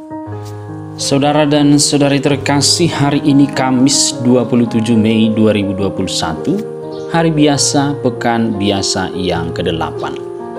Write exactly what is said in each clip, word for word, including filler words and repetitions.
Saudara dan saudari terkasih, hari ini Kamis dua puluh tujuh Mei dua ribu dua puluh satu, hari biasa, pekan biasa yang kedelapan.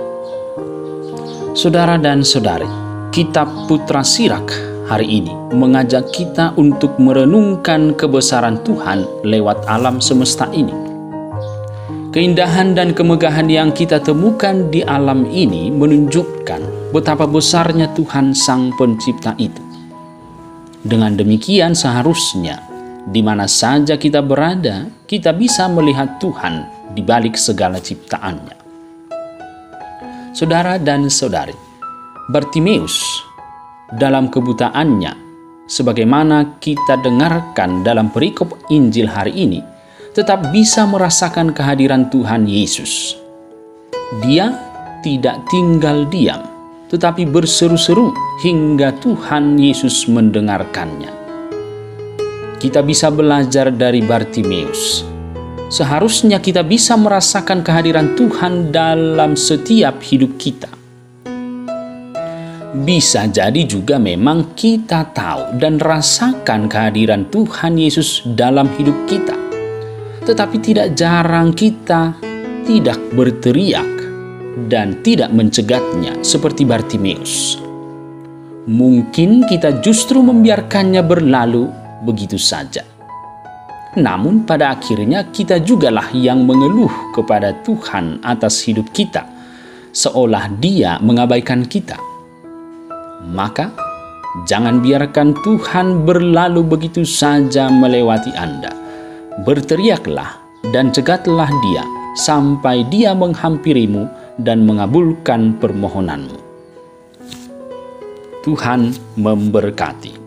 Saudara dan saudari, Kitab Putra Sirak hari ini mengajak kita untuk merenungkan kebesaran Tuhan lewat alam semesta ini. Keindahan dan kemegahan yang kita temukan di alam ini menunjukkan betapa besarnya Tuhan Sang Pencipta itu. Dengan demikian seharusnya di mana saja kita berada, kita bisa melihat Tuhan di balik segala ciptaannya. Saudara dan saudari, Bartimeus dalam kebutaannya, sebagaimana kita dengarkan dalam perikop Injil hari ini, tetap bisa merasakan kehadiran Tuhan Yesus. Dia tidak tinggal diam, tetapi berseru-seru hingga Tuhan Yesus mendengarkannya. Kita bisa belajar dari Bartimeus. Seharusnya kita bisa merasakan kehadiran Tuhan dalam setiap hidup kita. Bisa jadi juga memang kita tahu dan rasakan kehadiran Tuhan Yesus dalam hidup kita. Tetapi tidak jarang kita tidak berteriak dan tidak mencegatnya seperti Bartimeus. Mungkin kita justru membiarkannya berlalu begitu saja. Namun pada akhirnya kita jugalah yang mengeluh kepada Tuhan atas hidup kita, seolah Dia mengabaikan kita. Maka jangan biarkan Tuhan berlalu begitu saja melewati Anda. Berteriaklah dan cegatlah Dia sampai Dia menghampirimu dan mengabulkan permohonanmu. Tuhan memberkati.